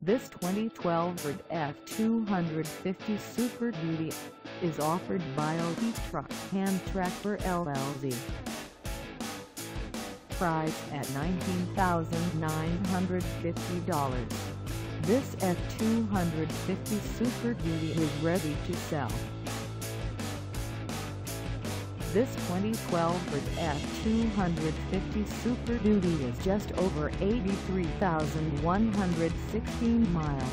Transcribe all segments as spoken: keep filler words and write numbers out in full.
This twenty twelve Ford F two fifty Super Duty is offered by O T Truck and Tractor L L C. Priced at nineteen thousand nine hundred fifty dollars, this F two fifty Super Duty is ready to sell. This twenty twelve Ford F two fifty Super Duty is just over eighty-three thousand one hundred sixteen miles.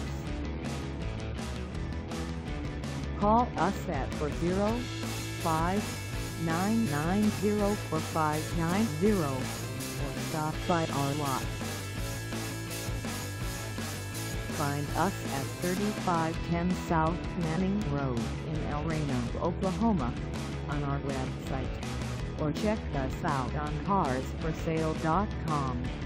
Call us at four oh five, nine nine zero, four five nine zero or stop by our lot. Find us at thirty-five ten South Manning Road in El Reno, Oklahoma, on our website, or check us out on cars for sale dot com.